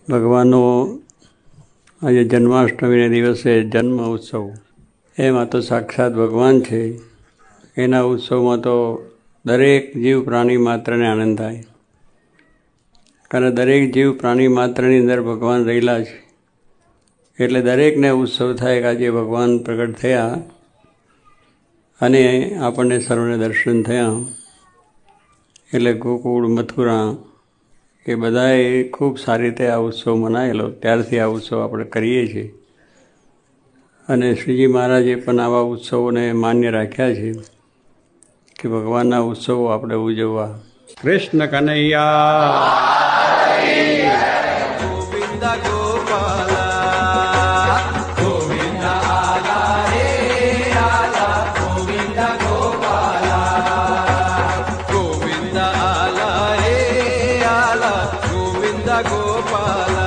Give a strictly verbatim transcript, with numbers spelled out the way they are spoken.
ભગવાનનો આજે જન્માષ્ટમીને દિવસે જન્મ ઉત્સવ, એમાં તો સાક્ષાત ભગવાન છે. એના ઉત્સવમાં તો દરેક જીવ પ્રાણી માત્રને આનંદ થાય, કારણ દરેક જીવ પ્રાણી માત્રની અંદર ભગવાન રહેલા છે. એટલે દરેકને ઉત્સવ થાય કે આજે ભગવાન પ્રગટ થયા અને આપણને સર્વને દર્શન થયા. એટલે ગોકુળ, મથુરા એ બધાએ ખૂબ સારી રીતે આ ઉત્સવ મનાયેલો. ત્યારથી આ ઉત્સવ આપણે કરીએ છીએ અને શ્રીજી મહારાજે પણ આવા ઉત્સવોને માન્ય રાખ્યા છે કે ભગવાનના ઉત્સવો આપણે ઉજવવા. કૃષ્ણ કનૈયા ગોવિંદ ગોપાલ ગોવિંદ આલા રે આલા ગોવિંદ ગોપાલ ગોવિંદ આલા રે આલા ગોવિંદ ગોપાલ